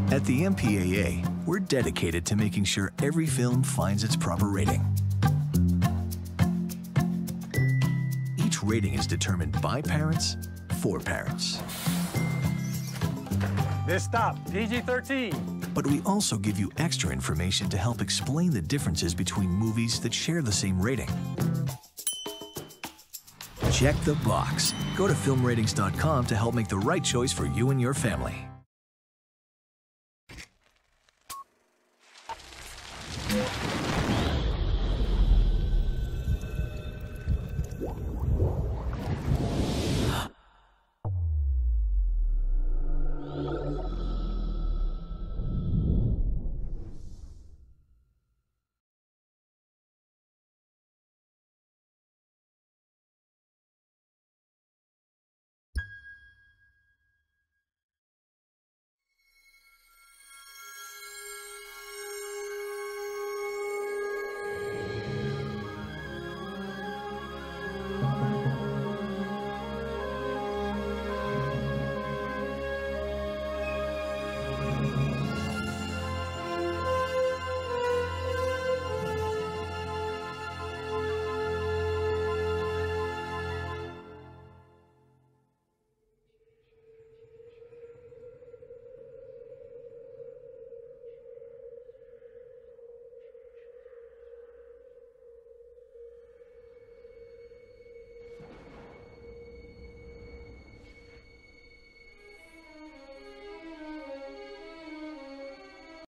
At the MPAA, we're dedicated to making sure every film finds its proper rating. Each rating is determined by parents, for parents. This stop, PG-13. But we also give you extra information to help explain the differences between movies that share the same rating. Check the box. Go to filmratings.com to help make the right choice for you and your family.